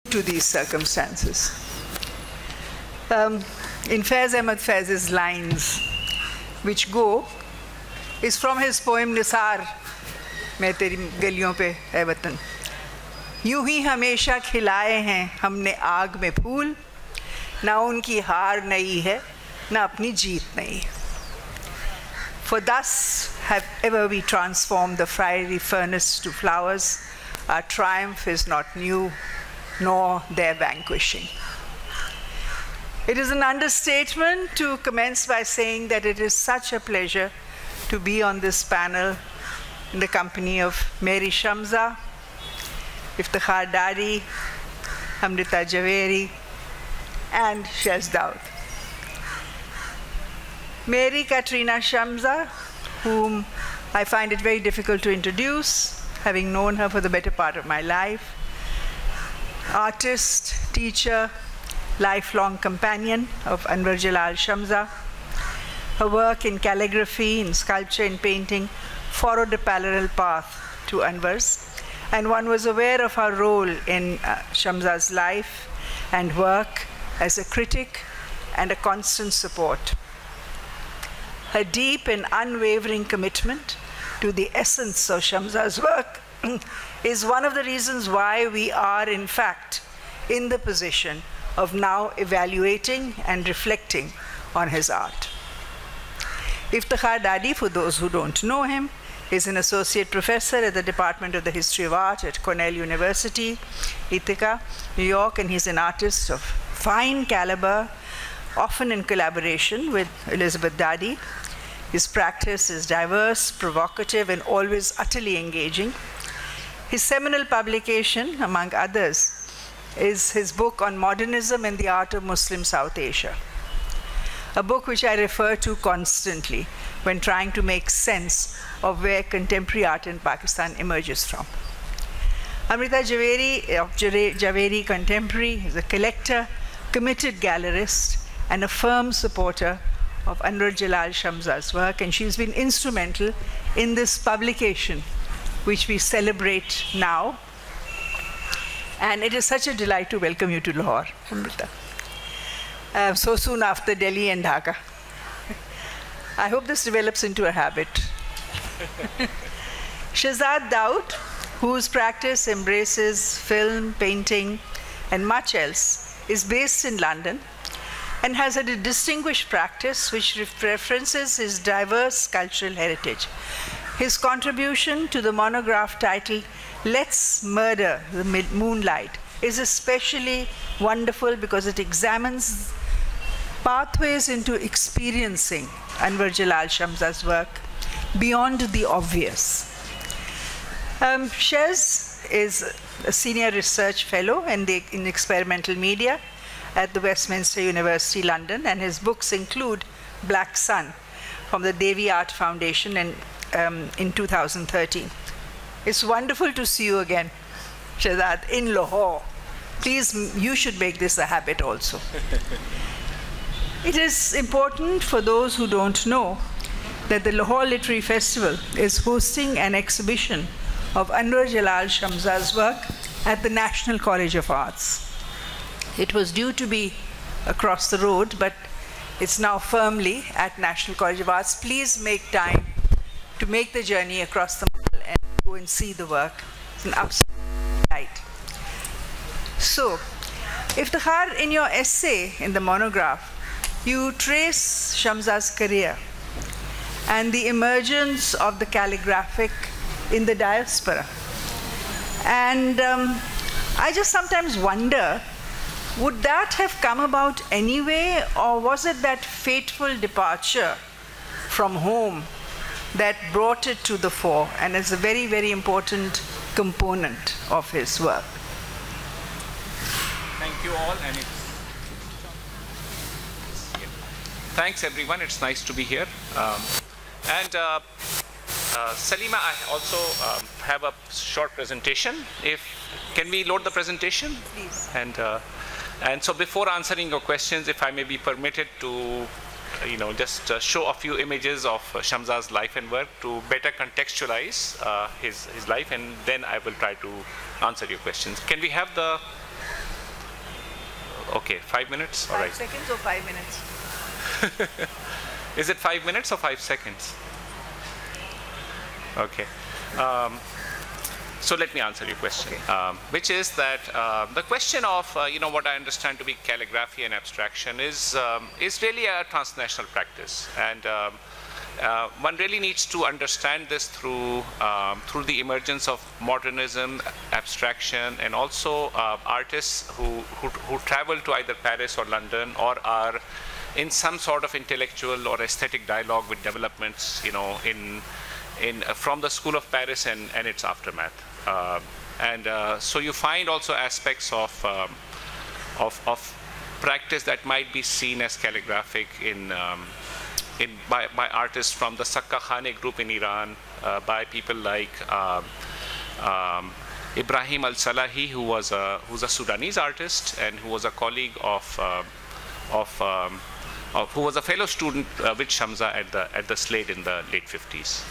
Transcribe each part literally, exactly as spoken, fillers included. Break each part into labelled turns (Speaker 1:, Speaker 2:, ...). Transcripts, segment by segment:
Speaker 1: to these circumstances. Um, in Faiz Ahmad Faiz's lines, which go, is from his poem Nisar, मैं तेरी गलियों पे है वतन. यूं ही हमेशा खिलाए हैं हमने आग में फूल, ना उनकी हार नई है, ना अपनी जीत नई. For thus have ever we transformed the fiery furnace to flowers. Our triumph is not new, nor their vanquishing. It is an understatement to commence by saying that it is such a pleasure to be on this panel in the company of Mary Shemza, Iftikhar Dari, Amrita Javeri, and Shez Daud. Mary Katrina Shemza, whom I find it very difficult to introduce, having known her for the better part of my life, artist, teacher, lifelong companion of Anwar Jalal Shemza. Her work in calligraphy, in sculpture, in painting followed a parallel path to Anwar's, and one was aware of her role in uh, Shemza's life and work as a critic and a constant support. Her deep and unwavering commitment to the essence of Shemza's work is one of the reasons why we are, in fact, in the position of now evaluating and reflecting on his art. Iftikhar Dari, for those who don't know him, is an associate professor at the Department of the History of Art at Cornell University, Ithaca, New York, and he's an artist of fine caliber, often in collaboration with Elizabeth Dadi. His practice is diverse, provocative, and always utterly engaging. His seminal publication, among others, is his book on modernism and the art of Muslim South Asia, a book which I refer to constantly when trying to make sense of where contemporary art in Pakistan emerges from. Amrita Javeri of Javeri Contemporary is a collector, committed gallerist, and a firm supporter of Anwar Jalal Shemza's work, and she's been instrumental in this publication, which we celebrate now. And it is such a delight to welcome you to Lahore, Amrita, uh, so soon after Delhi and Dhaka. I hope this develops into a habit. Shehzad Daud, whose practice embraces film, painting, and much else, is based in London and has had a distinguished practice which references his diverse cultural heritage. His contribution to the monograph titled Let's Murder the Moonlight is especially wonderful because it examines pathways into experiencing Anwar Jalal Shemza's work beyond the obvious. Um, Shez is a senior research fellow in, the, in experimental media at the Westminster University, London, and his books include Black Sun from the Devi Art Foundation in, um, in two thousand thirteen. It's wonderful to see you again, Shehzad, in Lahore. Please, you should make this a habit also. It is important for those who don't know that the Lahore Literary Festival is hosting an exhibition of Anwar Jalal Shemza's work at the National College of Arts. It was due to be across the road, but it's now firmly at National College of Arts. Please make time to make the journey across the mall and go and see the work. It's an absolute delight. So, Iftikhar, in your essay in the monograph, you trace Shemza's career and the emergence of the calligraphic in the diaspora. And um, I just sometimes wonder, would that have come about anyway, or was it that fateful departure from home that brought it to the fore and is a very, very important component of his work?
Speaker 2: Thank you all. And it's Thanks, everyone. It's nice to be here. Um, and uh, uh, Salima, I also um, have a short presentation. If can we load the presentation?
Speaker 1: Please.
Speaker 2: And uh, and so before answering your questions, if I may be permitted to, you know, just uh, show a few images of uh, Shemza's life and work to better contextualize uh, his his life, and then I will try to answer your questions. Can we have the Okay, five minutes?
Speaker 1: Five
Speaker 2: All right.
Speaker 1: seconds or five minutes?
Speaker 2: Is it five minutes or five seconds? Okay. Um, so let me answer your question,
Speaker 1: okay.
Speaker 2: um, which is that uh, the question of, uh, you know, what I understand to be calligraphy and abstraction is, um, is really a transnational practice. And um, uh, one really needs to understand this through, um, through the emergence of modernism, abstraction, and also uh, artists who, who, who travel to either Paris or London or are in some sort of intellectual or aesthetic dialogue with developments, you know, in, in, uh, from the School of Paris and, and its aftermath. Uh, and uh, so you find also aspects of, um, of, of practice that might be seen as calligraphic in, um, in by, by artists from the Sakka Khane group in Iran, uh, by people like um, um, Ibrahim al-Salahi, who was a, who's a Sudanese artist and who was a colleague of, uh, of, um, of, who was a fellow student uh, with Shemza at the, at the Slade in the late fifties.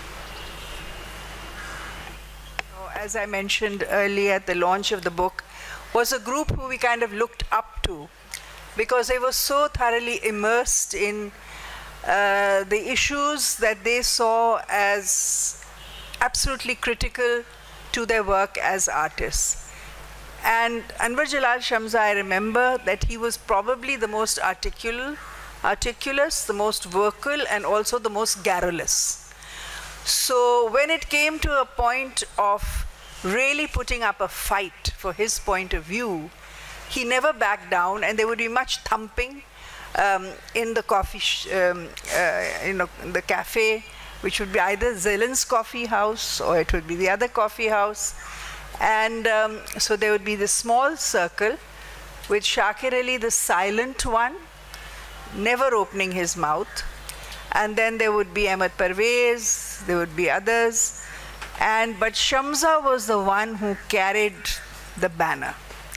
Speaker 1: As I mentioned earlier at the launch of the book, was a group who we kind of looked up to because they were so thoroughly immersed in uh, the issues that they saw as absolutely critical to their work as artists. And Anwar Jalal Shemza, I remember that he was probably the most articulate, articulous, the most vocal, and also the most garrulous. So when it came to a point of really putting up a fight for his point of view, he never backed down, and there would be much thumping um, in the coffee, sh um, uh, you know, in the cafe, which would be either Zelen's coffee house or it would be the other coffee house. And um, so there would be this small circle with Shakir Ali, the silent one, never opening his mouth. And then there would be Ahmed Parvez, there would be others. And, but Shemza was the one who carried the banner.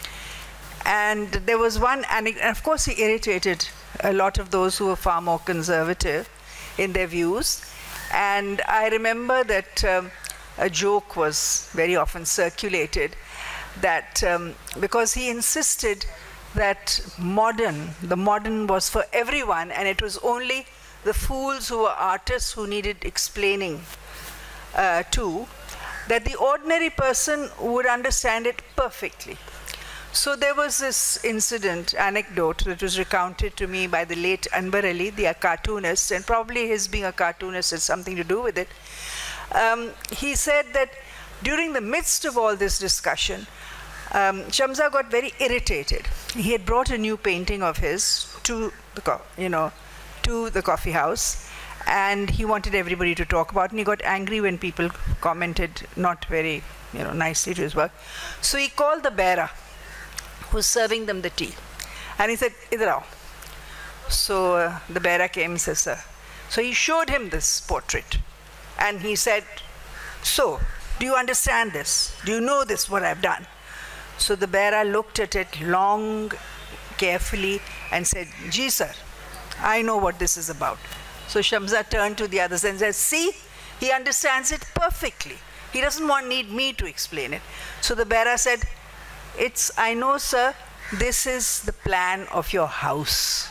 Speaker 1: And there was one, and of course he irritated a lot of those who were far more conservative in their views. And I remember that um, a joke was very often circulated that um, because he insisted that modern, the modern was for everyone, and it was only the fools who were artists who needed explaining uh, to, that the ordinary person would understand it perfectly. So there was this incident, anecdote, that was recounted to me by the late Anwar Ali, the cartoonist, and probably his being a cartoonist has something to do with it. Um, he said that during the midst of all this discussion, um, Shemza got very irritated. He had brought a new painting of his to the, co you know, to the coffee house, and he wanted everybody to talk about it, and he got angry when people commented not very, you know, nicely to his work. So he called the bearer who's serving them the tea, and he said, "Idhar aao." So uh, the bearer came and said, "Sir." So he showed him this portrait, and he said, "So, do you understand this? Do you know this, what I've done?" So the bearer looked at it long, carefully, and said, "Ji, sir, I know what this is about." So Shemza turned to the others and said, "See, he understands it perfectly. He doesn't want need me to explain it." So the bearer said, "It's, I know, sir, this is the plan of your house."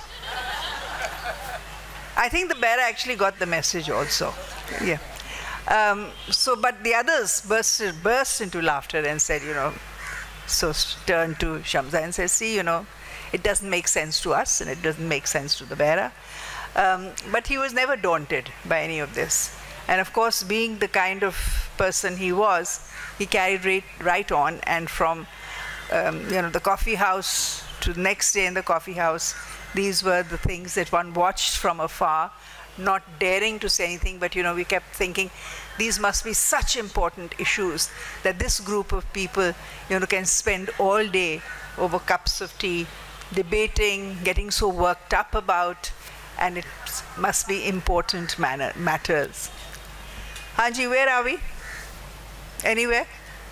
Speaker 1: I think the bearer actually got the message also. Yeah. Um, so, but the others burst, burst into laughter and said, you know, so turned to Shemza and said, "See, you know, it doesn't make sense to us and it doesn't make sense to the bearer." Um, but he was never daunted by any of this. And of course, being the kind of person he was, he carried right, right on, and from um, you know, the coffee house to the next day in the coffee house, these were the things that one watched from afar, not daring to say anything, but you know, we kept thinking, these must be such important issues that this group of people, you know, can spend all day over cups of tea, debating, getting so worked up about, and it must be important manner, matters. Hanji, where are we? Anywhere?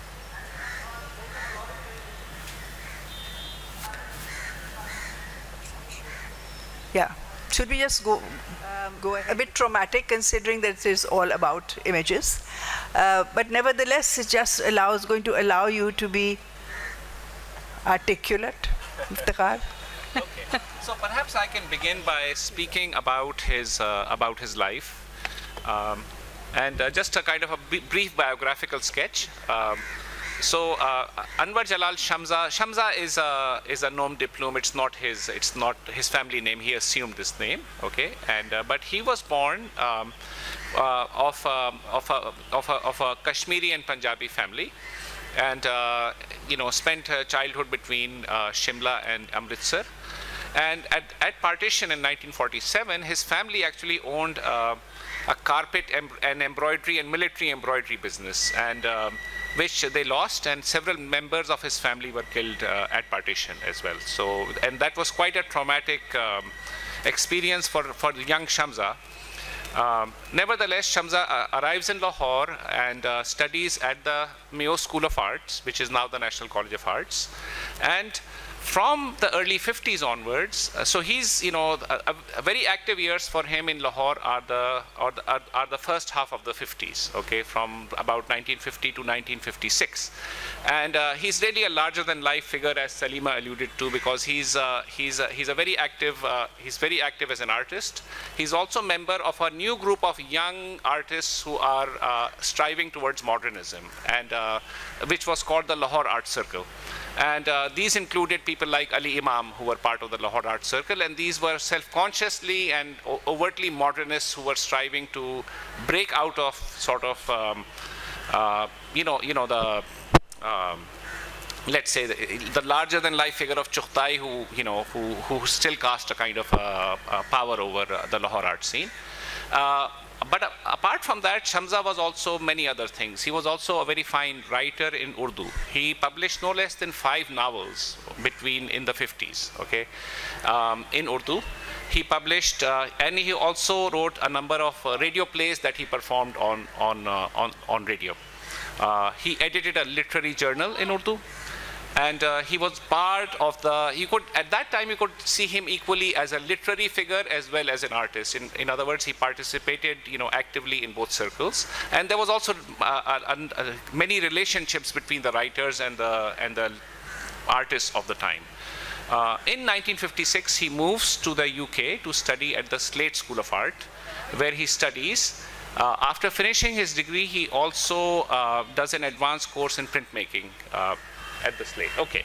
Speaker 1: Yeah. Should we just go, um, go ahead? A bit traumatic, considering that it is all about images. Uh, but nevertheless, it just allows, going to allow you to be articulate, Iftikhar.
Speaker 2: Okay. So perhaps I can begin by speaking about his uh, about his life, um, and uh, just a kind of a brief biographical sketch. Um, so uh, Anwar Jalal Shemza. Shemza is a is a nom de plume. It's not his. It's not his family name. He assumed this name. Okay, and uh, but he was born um, uh, of um, of a of a of a Kashmiri and Punjabi family. And uh, you know, spent her childhood between uh, Shimla and Amritsar. And at, at partition in nineteen forty-seven, his family actually owned uh, a carpet em and embroidery and military embroidery business, and um, which they lost, and several members of his family were killed uh, at partition as well. So, and that was quite a traumatic um, experience for for the young Shemza. Um, nevertheless, Shemza uh, arrives in Lahore and uh, studies at the Mayo School of Arts, which is now the National College of Arts. And from the early fifties onwards, uh, so he's, you know, a, a very active years for him in Lahore are the, are the, are, are the first half of the fifties, okay, from about nineteen fifty to nineteen fifty-six. And uh, he's really a larger than life figure, as Salima alluded to, because he's, uh, he's, uh, he's a very active, uh, he's very active as an artist. He's also a member of a new group of young artists who are uh, striving towards modernism, and uh, which was called the Lahore Art Circle. And uh, these included people like Ali Imam, who were part of the Lahore Art Circle, and these were self-consciously and overtly modernists who were striving to break out of sort of, um, uh, you know, you know the, um, let's say, the, the larger-than-life figure of Chughtai, who, you know, who, who still cast a kind of uh, uh, power over uh, the Lahore art scene. Uh, But uh, apart from that, Shemza was also many other things. He was also a very fine writer in Urdu. He published no less than five novels between in the fifties, okay, um, in Urdu. He published, uh, and he also wrote a number of uh, radio plays that he performed on, on, uh, on, on radio. Uh, he edited a literary journal in Urdu. And uh, he was part of the, you could, at that time you could see him equally as a literary figure as well as an artist. In, in other words, he participated, you know, actively in both circles. And there was also uh, uh, uh, many relationships between the writers and the, and the artists of the time. Uh, in nineteen fifty-six, he moves to the U K to study at the Slade School of Art, where he studies. Uh, after finishing his degree, he also uh, does an advanced course in printmaking. Uh, at the Slade. Okay.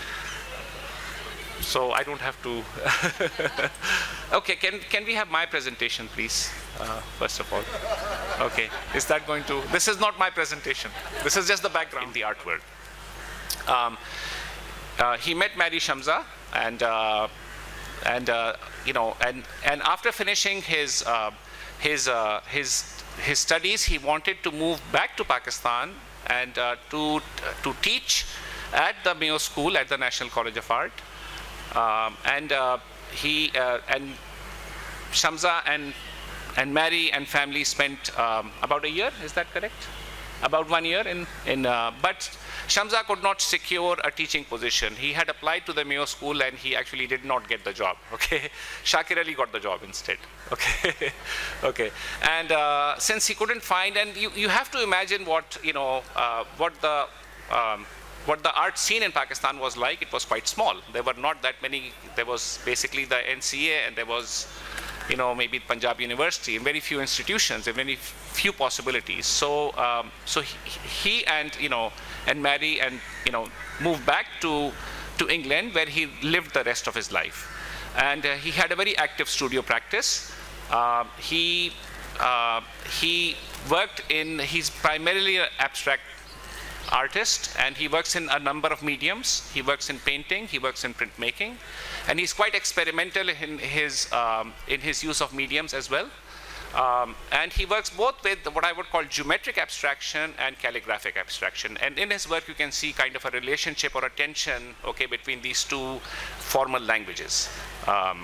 Speaker 2: So I don't have to. Okay, can, can we have my presentation, please, uh, first of all? Okay, is that going to, this is not my presentation. This is just the background in the art world. Um, uh, he met Mary Shemza, and, uh, and uh, you know, and, and after finishing his, uh, his, uh, his, his studies, he wanted to move back to Pakistan and uh, to, to teach at the Mayo School at the National College of Art. Um, and uh, he, uh, and Shemza and, and Mary and family spent um, about a year, is that correct? About one year in, in uh, but Shemza could not secure a teaching position. He had applied to the Mayo School and he actually did not get the job, okay? Shakir Ali got the job instead, okay? Okay, and uh, since he couldn't find, and you, you have to imagine what, you know, uh, what the, um, what the art scene in Pakistan was like. It was quite small. There were not that many. There was basically the N C A, and there was, you know, maybe Punjab University, and very few institutions, and very few possibilities. So, um, so he, he and you know, and Mary and you know, moved back to to England, where he lived the rest of his life, and uh, he had a very active studio practice. Uh, he uh, he worked in. He's primarily an abstract artist, and he works in a number of mediums. He works in painting, he works in printmaking, and he's quite experimental in his um, in his use of mediums as well. Um, and he works both with what I would call geometric abstraction and calligraphic abstraction. And in his work, you can see kind of a relationship or a tension, okay, between these two formal languages. Um,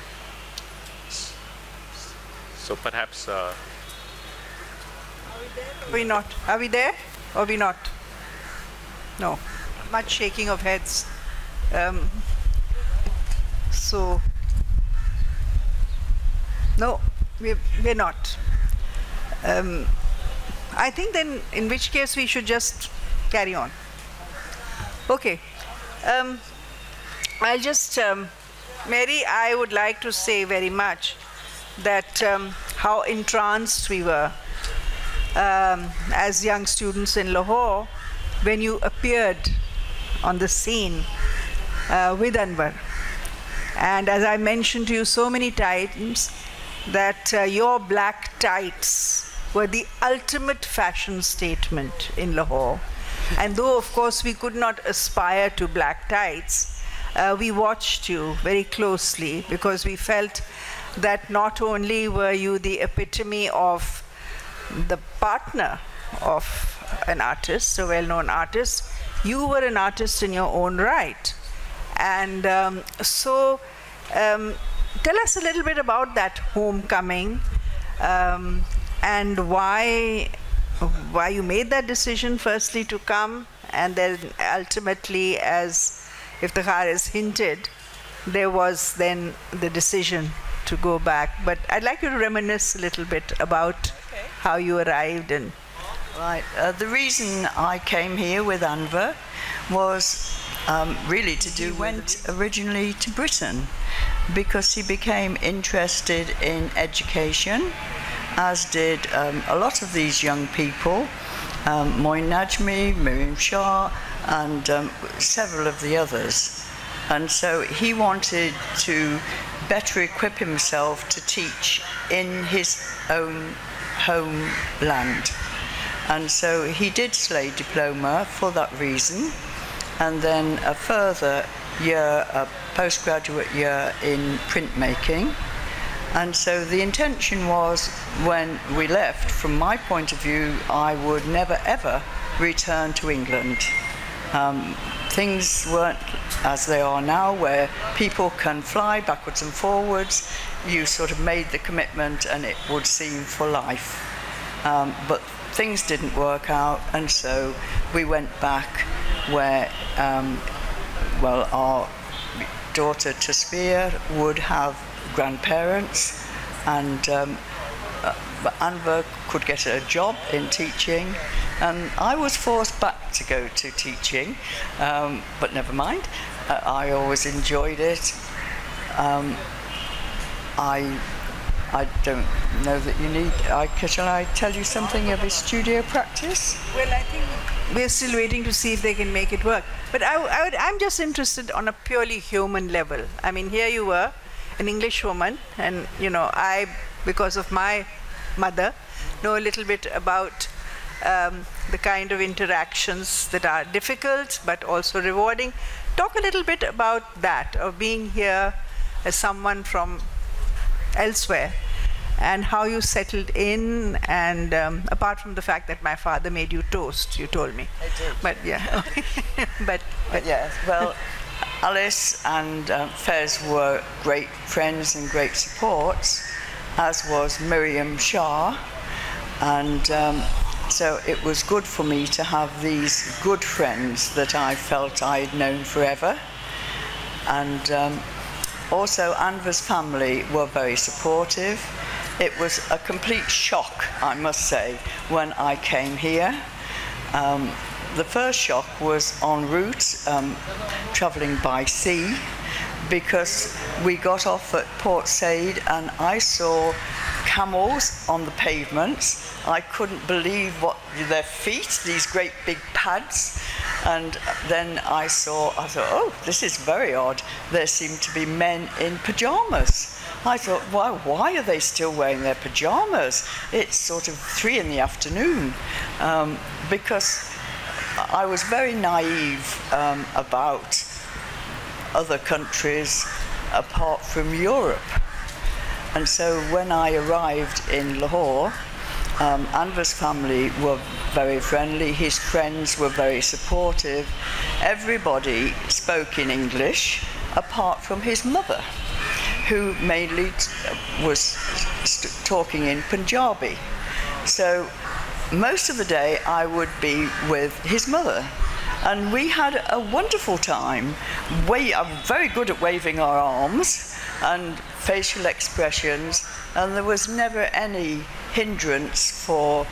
Speaker 2: so perhaps. Uh,
Speaker 1: Are we not? Are we there? Or are we not? No. Much shaking of heads. Um, so, no, we're, we're not. Um, I think then, in which case, we should just carry on. Okay. Um, I'll just, um, Mary, I would like to say very much that um, how entranced we were um, as young students in Lahore when you appeared on the scene uh, with Anwar. And as I mentioned to you so many times, that uh, your black tights were the ultimate fashion statement in Lahore. And though, of course, we could not aspire to black tights, uh, we watched you very closely because we felt that not only were you the epitome of the partner of an artist, a well-known artist, you were an artist in your own right. And um, so um, tell us a little bit about that homecoming um, and why, why you made that decision firstly to come, and then ultimately, as Iftikhar has hinted, there was then the decision to go back. But I'd like you to reminisce a little bit about okay. how you arrived. And
Speaker 3: right. Uh, the reason I came here with Anwar was um, really to do. He went originally to Britain because he became interested in education, as did um, a lot of these young people, um, Moin Najmi, Miriam Shah, and um, several of the others. And so he wanted to better equip himself to teach in his own homeland. And so he did Slade Diploma for that reason, and then a further year, a postgraduate year in printmaking. And so the intention was, when we left, from my point of view, I would never ever return to England. Um, things weren't as they are now, where people can fly backwards and forwards. You sort of made the commitment and it would seem for life. Um, but things didn't work out, and so we went back where, um, well, our daughter Tasbir would have grandparents, and um, uh, Anwar could get a job in teaching, and I was forced back to go to teaching, um, but never mind. Uh, I always enjoyed it. Um, I I don't know that you need. I, shall I tell you something of his studio practice?
Speaker 1: Well, I think we're still waiting to see if they can make it work. But I, I would, I'm just interested on a purely human level. I mean, here you were, an English woman, and you know, I, because of my mother, know a little bit about um, the kind of interactions that are difficult but also rewarding. Talk a little bit about that, of being here as someone from elsewhere, and how you settled in, and um, apart from the fact that my father made you toast, you told me.
Speaker 3: I did.
Speaker 1: But yeah, but, but
Speaker 3: yes, well, Alice and um, Fez were great friends and great supports, as was Miriam Shah, and um, so it was good for me to have these good friends that I felt I had known forever. And um, also Anwar's family were very supportive. It was a complete shock, I must say, when I came here. Um, the first shock was en route, um, travelling by sea, because we got off at Port Said and I saw camels on the pavements. I couldn't believe what their feet, these great big pads. And then I saw, I thought, oh, this is very odd. There seemed to be men in pajamas. I thought, why, why are they still wearing their pajamas? It's sort of three in the afternoon. Um, because I was very naive um, about other countries apart from Europe. And so when I arrived in Lahore, um, Anwar's family were very friendly, his friends were very supportive. Everybody spoke in English apart from his mother, who mainly was talking in Punjabi. So most of the day I would be with his mother. And we had a wonderful time. We are very good at waving our arms and facial expressions, and there was never any hindrance for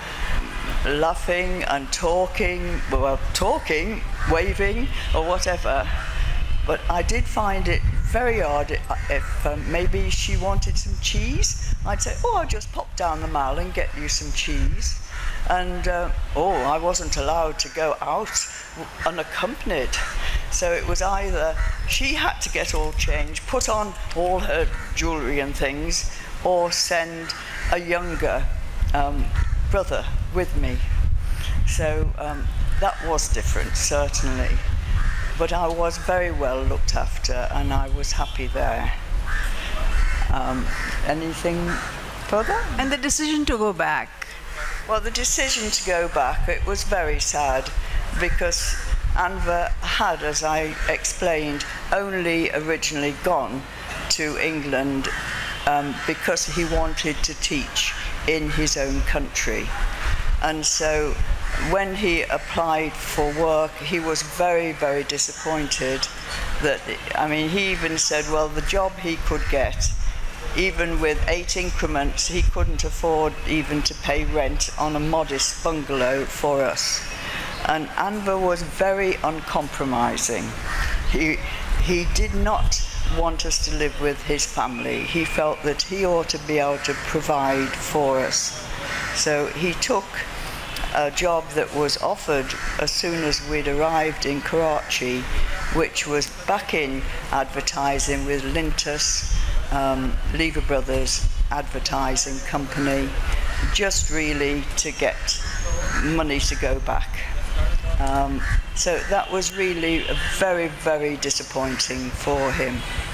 Speaker 3: laughing and talking, well, talking, waving, or whatever. but I did find it very odd if um, maybe she wanted some cheese. I'd say, oh, I'll just pop down the mall and get you some cheese. And, uh, oh, I wasn't allowed to go out unaccompanied. So it was either she had to get all changed, put on all her jewellery and things, or send a younger um, brother with me. So um, that was different, certainly. But I was very well looked after, and I was happy there. Um, anything further?
Speaker 1: And the decision to go back?
Speaker 3: Well, the decision to go back, it was very sad, because Anwar had, as I explained, only originally gone to England um, because he wanted to teach in his own country. And so when he applied for work, he was very, very disappointed that, I mean, he even said, well, the job he could get, even with eight increments, he couldn't afford even to pay rent on a modest bungalow for us. And Anwar was very uncompromising. He, he did not want us to live with his family. He felt that he ought to be able to provide for us. So he took a job that was offered as soon as we'd arrived in Karachi, which was back in advertising with Lintus, um, Lever Brothers advertising company, just really to get money to go back. Um, so that was really very, very disappointing for him.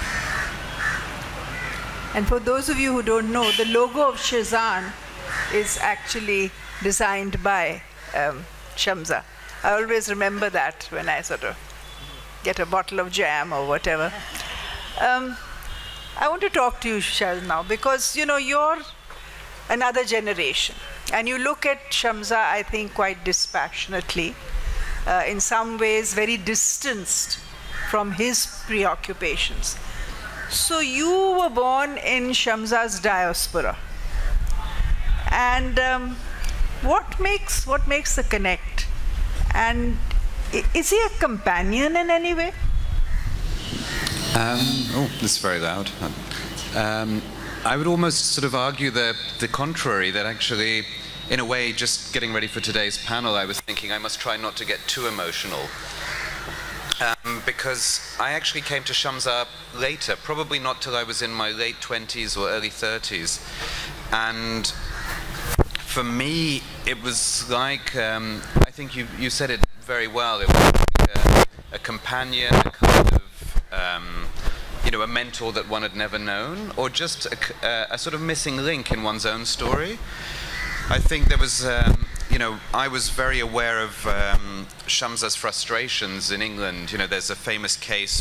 Speaker 1: And for those of you who don't know, the logo of Shazan is actually designed by um, Shemza. I always remember that when I sort of get a bottle of jam or whatever. Um, I want to talk to you, Shaz, now, because, you know, you're another generation. And you look at Shemza, I think, quite dispassionately. Uh, in some ways, very distanced from his preoccupations. So you were born in Shemza's diaspora. And um, what makes what makes the connect? And is he a companion in any way?
Speaker 4: Um, oh, this is very loud. Um, I would almost sort of argue the, the contrary, that actually, in a way, just getting ready for today's panel, I was thinking I must try not to get too emotional. Um, because I actually came to Shemza later, probably not till I was in my late twenties or early thirties. And for me, it was like, um, I think you, you said it very well, it was like a, a companion, a kind of, um, you know, a mentor that one had never known, or just a, a, a sort of missing link in one's own story. I think there was, um, you know, I was very aware of um, Shemza's frustrations in England. You know, there's a famous case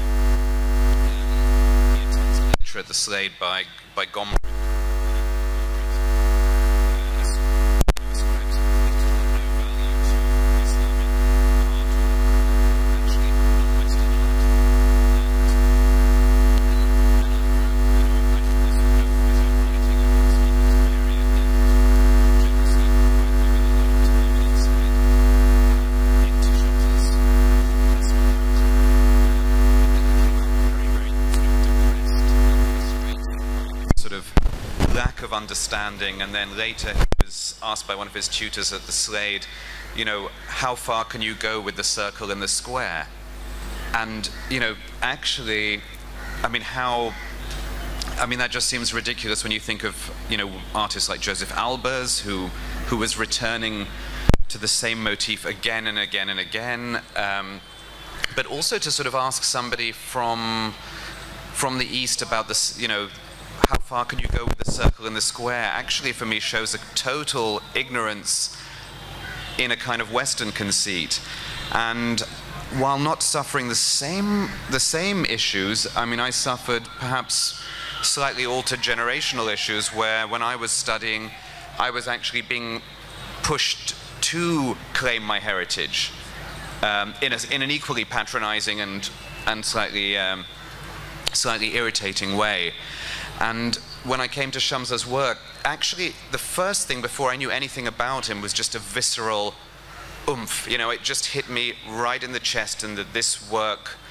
Speaker 4: at the Slade by, by Gomri. Understanding, and then later he was asked by one of his tutors at the Slade, you know, how far can you go with the circle and the square? And, you know, actually, I mean, how, I mean, that just seems ridiculous when you think of, you know, artists like Joseph Albers, who, who was returning to the same motif again and again and again, um, but also to sort of ask somebody from, from the East about this, you know, how far can you go with the circle and the square, actually for me shows a total ignorance in a kind of Western conceit. And while not suffering the same, the same issues, I mean, I suffered perhaps slightly altered generational issues where when I was studying, I was actually being pushed to claim my heritage um, in, a, in an equally patronizing and, and slightly, um, slightly irritating way. And when I came to Shemza's work, actually the first thing before I knew anything about him was just a visceral oomph. You know, it just hit me right in the chest, and that this work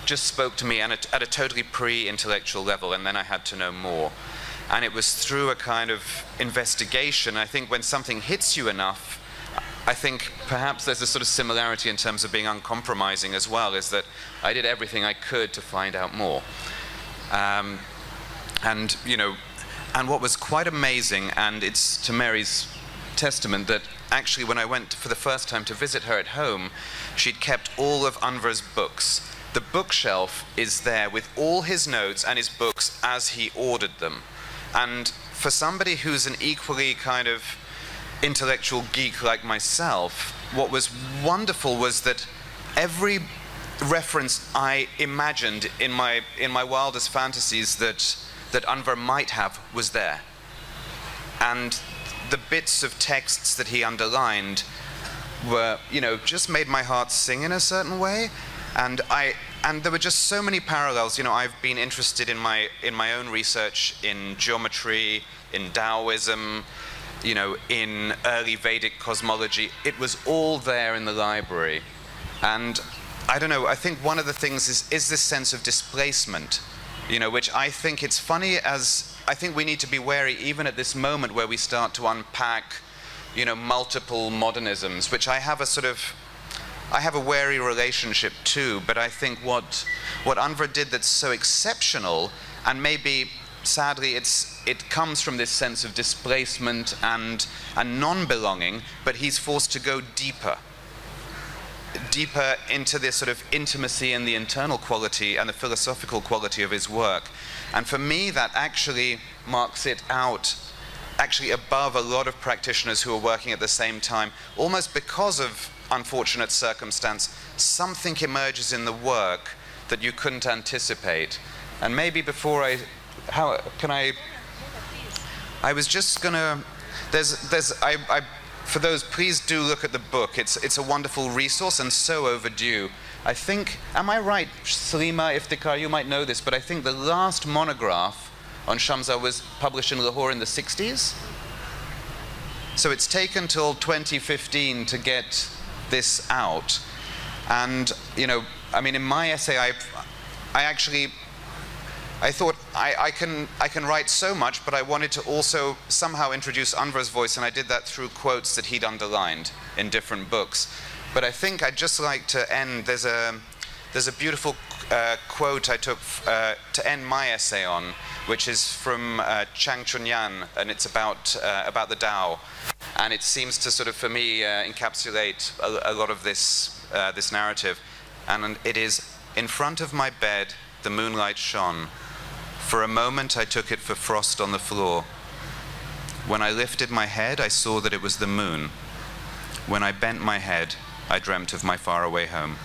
Speaker 4: just spoke to me at a, at a totally pre-intellectual level, and then I had to know more. And it was through a kind of investigation. I think when something hits you enough, I think perhaps there's a sort of similarity in terms of being uncompromising as well, is that I did everything I could to find out more. Um, and, you know, and what was quite amazing, and it's to Mary's testament, that actually when I went for the first time to visit her at home, she'd kept all of Anwar's books. The bookshelf is there with all his notes and his books as he ordered them. And for somebody who's an equally kind of intellectual geek like myself, what was wonderful was that every reference I imagined in my, in my wildest fantasies that, that Anwar might have was there. And the bits of texts that he underlined were, you know, just made my heart sing in a certain way. And I, and there were just so many parallels. You know, I've been interested in my, in my own research in geometry, in Taoism, you know, in early Vedic cosmology. It was all there in the library. And I don't know, I think one of the things is, is this sense of displacement, you know, which I think it's funny as, I think we need to be wary even at this moment where we start to unpack, you know, multiple modernisms, which I have a sort of, I have a wary relationship to, but I think what, what Anwar did that's so exceptional, and maybe sadly it's, it comes from this sense of displacement and, and non-belonging, but he's forced to go deeper. deeper into this sort of intimacy and the internal quality and the philosophical quality of his work. And for me, that actually marks it out, actually above a lot of practitioners who are working at the same time, almost because of unfortunate circumstance. Something emerges in the work that you couldn't anticipate. And maybe before I, how can I, I was just gonna, there's, there's, I, I for those, please do look at the book. It's, it's a wonderful resource and so overdue. I think, am I right, Salima, Iftikhar, you might know this, but I think the last monograph on Shemza was published in Lahore in the sixties. So it's taken till twenty fifteen to get this out. And, you know, I mean, in my essay, I, I actually, I thought I, I, can, I can write so much, but I wanted to also somehow introduce Anwar's voice, and I did that through quotes that he'd underlined in different books. But I think I'd just like to end, there's a, there's a beautiful uh, quote I took uh, to end my essay on, which is from uh, Chang Chunyan, and it's about, uh, about the Tao. And it seems to sort of, for me, uh, encapsulate a, a lot of this, uh, this narrative. And it is, in front of my bed, the moonlight shone. For a moment, I took it for frost on the floor. When I lifted my head, I saw that it was the moon. When I bent my head, I dreamt of my faraway home.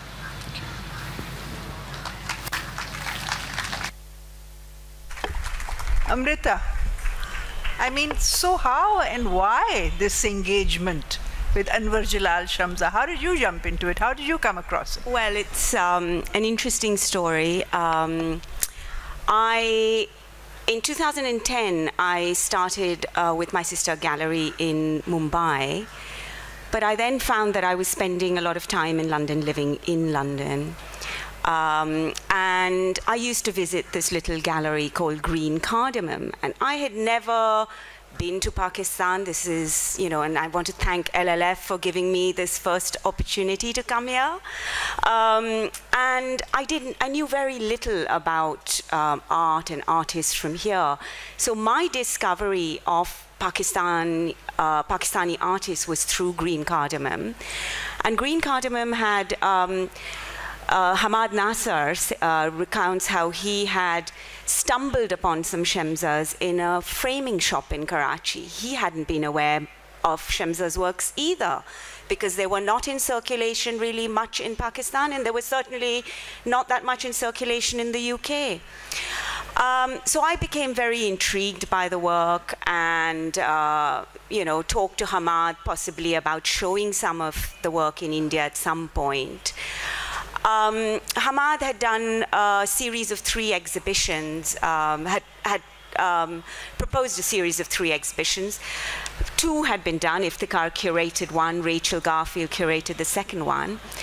Speaker 1: Amrita, I mean, so how and why this engagement with Anwar Jalal Shemza? How did you jump into it? How did you come across it?
Speaker 5: Well, it's um, an interesting story. Um, I, in two thousand ten, I started uh, with my sister a gallery in Mumbai, but I then found that I was spending a lot of time in London, living in London. Um, and I used to visit this little gallery called Green Cardamom, and I had never been to Pakistan. This is, you know, and I want to thank L L F for giving me this first opportunity to come here. Um, and I didn't, I knew very little about um, art and artists from here. So my discovery of Pakistan, uh, Pakistani artists was through Green Cardamom. And Green Cardamom had, um, uh, Hamad Nasser uh, recounts how he had stumbled upon some Shemzas in a framing shop in Karachi. He hadn't been aware of Shemza's works either, because they were not in circulation really much in Pakistan, and they were certainly not that much in circulation in the U K. Um, so I became very intrigued by the work, and uh, you know, talked to Hamad possibly about showing some of the work in India at some point. Um, Hamad had done a series of three exhibitions, um, had, had um, proposed a series of three exhibitions. Two had been done. Iftikhar curated one, Rachel Garfield curated the second one.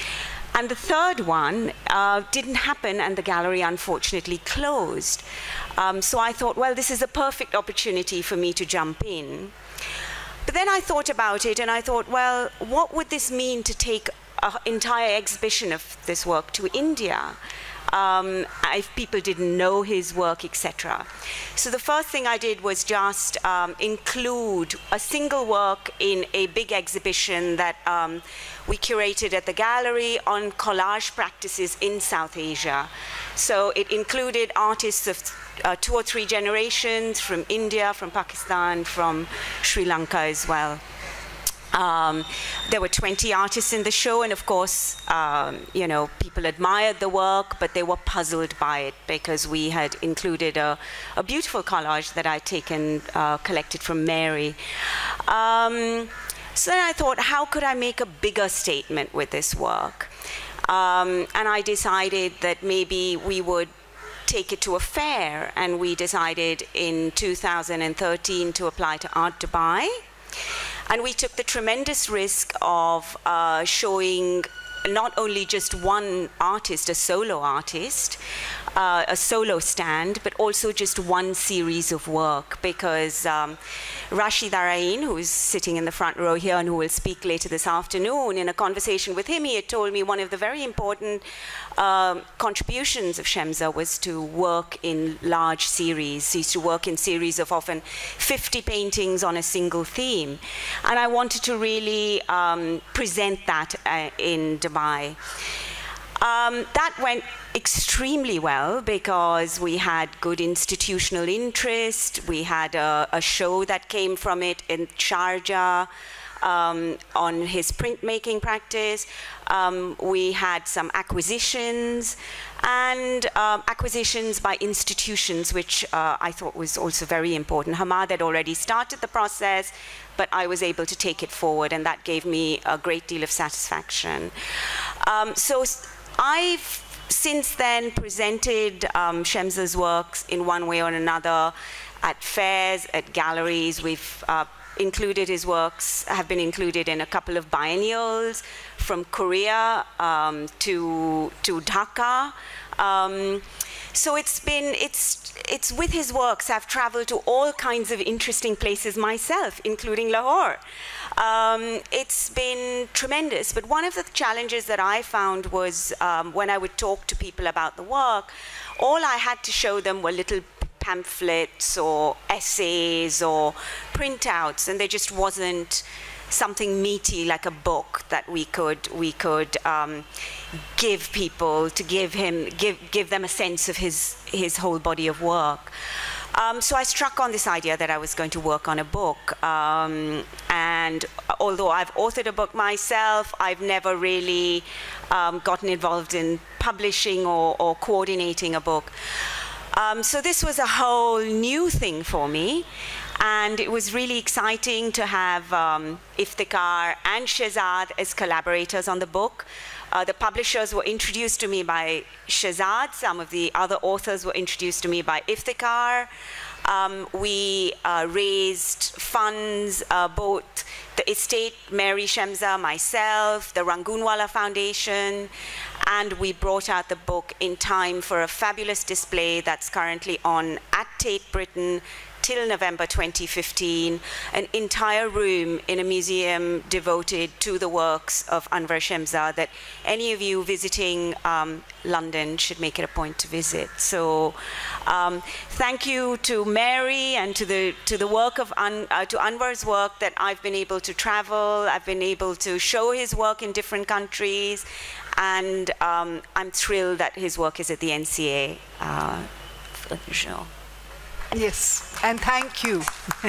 Speaker 5: And the third one uh, didn't happen, and the gallery unfortunately closed. Um, so I thought, well, this is a perfect opportunity for me to jump in. But then I thought about it, and I thought, well, what would this mean to take an entire exhibition of this work to India? Um, if people didn't know his work, et cetera. So the first thing I did was just um, include a single work in a big exhibition that um, we curated at the gallery on collage practices in South Asia. So it included artists of uh, two or three generations from India, from Pakistan, from Sri Lanka as well. Um, there were twenty artists in the show, and of course, um, you know, people admired the work, but they were puzzled by it because we had included a, a beautiful collage that I'd taken, uh, collected from Mary. Um, so then I thought, how could I make a bigger statement with this work? Um, and I decided that maybe we would take it to a fair, and we decided in two thousand thirteen to apply to Art Dubai. And we took the tremendous risk of uh, showing not only just one artist, a solo artist, uh, a solo stand, but also just one series of work, because um, Rashid Arain, who is sitting in the front row here and who will speak later this afternoon, in a conversation with him, he had told me one of the very important uh, contributions of Shemza was to work in large series. He used to work in series of often fifty paintings on a single theme. And I wanted to really um, present that uh, in Dubai. Um, that went extremely well because we had good institutional interest. We had a, a show that came from it in Sharjah um, on his printmaking practice. Um, we had some acquisitions and um, acquisitions by institutions, which uh, I thought was also very important. Hamad had already started the process, but I was able to take it forward, and that gave me a great deal of satisfaction. Um, so I've since then presented um, Shemza's works in one way or another at fairs, at galleries. We've uh, included his works, have been included in a couple of biennials from Korea um, to, to Dhaka. Um, so it's been, it's, it's with his works, I've traveled to all kinds of interesting places myself, including Lahore. Um, it's been tremendous, but one of the challenges that I found was um, when I would talk to people about the work, all I had to show them were little pamphlets or essays or printouts, and there just wasn't something meaty like a book that we could we could um, give people to give him give give them a sense of his his whole body of work. Um, so I struck on this idea that I was going to work on a book, um, and although I've authored a book myself, I've never really um, gotten involved in publishing or, or coordinating a book. Um, so this was a whole new thing for me, and it was really exciting to have um, Iftikhar and Shehzad as collaborators on the book. Uh, the publishers were introduced to me by Shehzad. Some of the other authors were introduced to me by Iftikhar. Um, we uh, raised funds, uh, both the estate, Mary Shemza, myself, the Rangoonwala Foundation, and we brought out the book in time for a fabulous display that's currently on at Tate Britain till November twenty fifteen, an entire room in a museum devoted to the works of Anwar Shemza that any of you visiting um, London should make it a point to visit. So um, thank you to Mary and to the, to the work of, An, uh, to Anwar's work that I've been able to travel, I've been able to show his work in different countries, and um, I'm thrilled that his work is at the N C A uh, for the show.
Speaker 1: Yes, and thank you.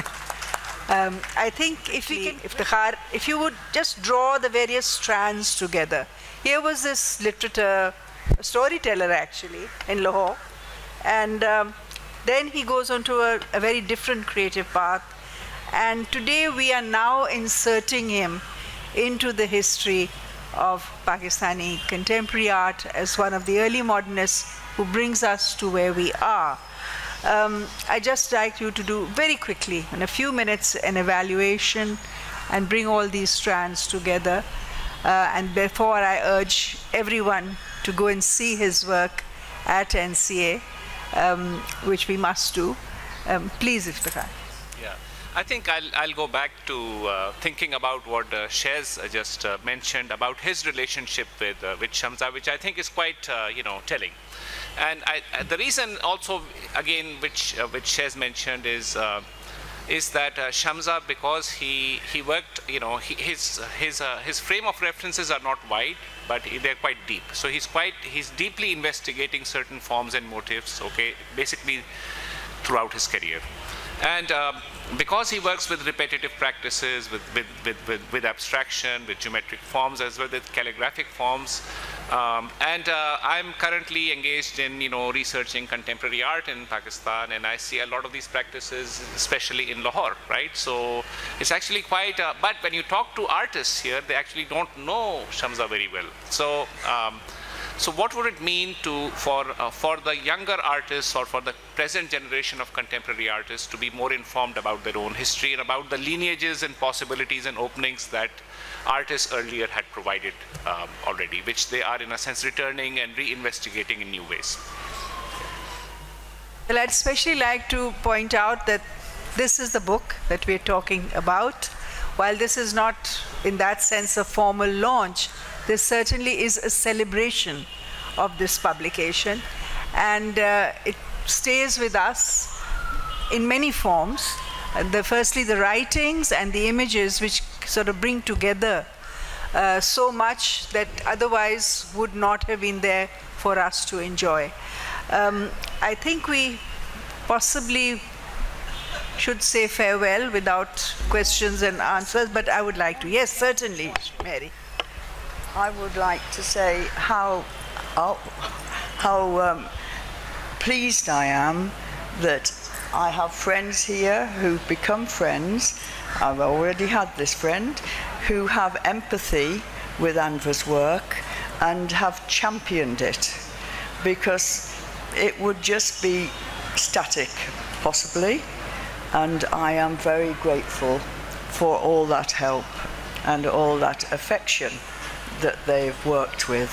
Speaker 1: um, I think if we can, Iftikhar, if you would just draw the various strands together. Here was this literature, a storyteller actually, in Lahore, and um, then he goes on to a, a very different creative path, and today we are now inserting him into the history of Pakistani contemporary art as one of the early modernists who brings us to where we are. Um, I just like you to do very quickly, in a few minutes, an evaluation and bring all these strands together. Uh, and therefore, I urge everyone to go and see his work at N C A, um, which we must do. Um, please, Iftikhar.
Speaker 2: Yeah, I think I'll, I'll go back to uh, thinking about what uh, Shez uh, just uh, mentioned about his relationship with, uh, with Shemza, which I think is quite, uh, you know, telling. And I, uh, the reason also, again, which, uh, which Shez mentioned is, uh, is that uh, Shemza, because he, he worked, you know, he, his, his, uh, his frame of references are not wide, but they're quite deep. So he's quite, he's deeply investigating certain forms and motifs, okay, basically throughout his career. And um, because he works with repetitive practices, with, with, with, with, with abstraction, with geometric forms, as well as calligraphic forms, um, and uh, I'm currently engaged in, you know, researching contemporary art in Pakistan, and I see a lot of these practices, especially in Lahore, right? So it's actually quite, uh, but when you talk to artists here, they actually don't know Shemza very well. So, um, So what would it mean to, for, uh, for the younger artists or for the present generation of contemporary artists to be more informed about their own history and about the lineages and possibilities and openings that artists earlier had provided um, already, which they are in a sense returning and reinvestigating in new ways?
Speaker 1: Well, I'd especially like to point out that this is the book that we're talking about. While this is not in that sense a formal launch, this certainly is a celebration of this publication, and uh, it stays with us in many forms. Uh, the, firstly, the writings and the images, which sort of bring together uh, so much that otherwise would not have been there for us to enjoy. Um, I think we possibly should say farewell without questions and answers, but I would like to. Yes, certainly, Mary.
Speaker 3: I would like to say how, how, how um, pleased I am that I have friends here who've become friends. I've already had this friend who have empathy with Anwar's work and have championed it, because it would just be static, possibly, and I am very grateful for all that help and all that affection that they've worked with.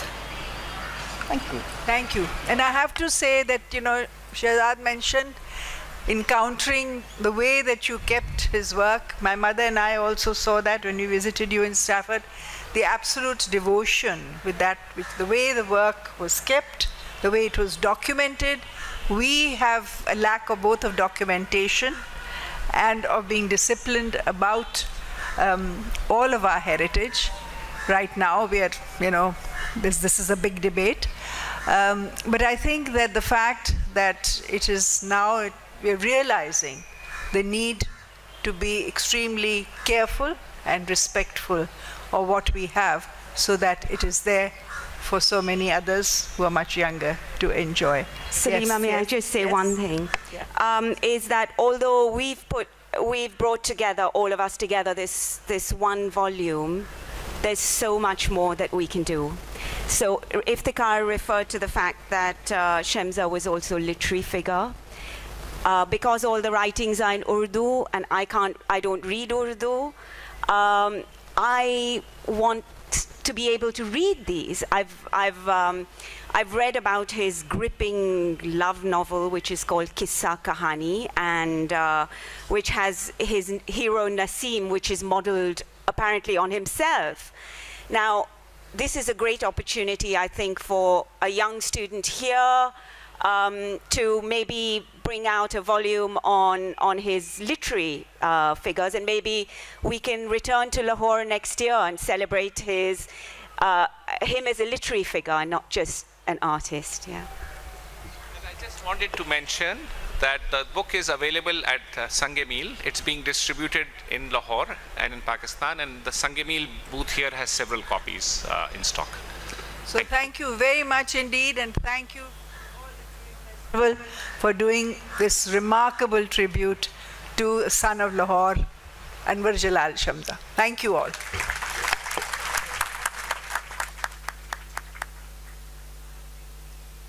Speaker 3: Thank you.
Speaker 1: Thank you. And I have to say that, you know, Shehzad mentioned encountering the way that you kept his work. My mother and I also saw that when we visited you in Stafford, the absolute devotion with that, with the way the work was kept, the way it was documented. We have a lack of both of documentation and of being disciplined about um, all of our heritage. Right now, we are, you know, this, this is a big debate. Um, but I think that the fact that it is now, it, we're realizing the need to be extremely careful and respectful of what we have, so that it is there for so many others who are much younger to enjoy.
Speaker 5: Salima,
Speaker 1: yes,
Speaker 5: may
Speaker 1: yes,
Speaker 5: I just say
Speaker 1: yes.
Speaker 5: one thing?
Speaker 1: Yeah.
Speaker 5: Um, is that although we've put, we've brought together, all of us together, this, this one volume, there's so much more that we can do. So Iftikhar referred to the fact that uh, Shemza was also a literary figure. Uh, because all the writings are in Urdu and I can't, I don't read Urdu, um, I want to be able to read these. I've, I've, um, I've read about his gripping love novel, which is called Kissa Kahani, and uh, which has his hero Nasim, which is modeled apparently on himself. Now, this is a great opportunity, I think, for a young student here um, to maybe bring out a volume on, on his literary uh, figures, and maybe we can return to Lahore next year and celebrate his, uh, him as a literary figure and not just an artist. Yeah.
Speaker 2: And I just wanted to mention that the book is available at uh, Sange-Meal. It's being distributed in Lahore and in Pakistan, and the Sange-Meal booth here has several copies uh, in stock.
Speaker 1: So thank you very much indeed, and thank you for doing this remarkable tribute to son of Lahore, Anwar Jalal Shemza. Thank you all.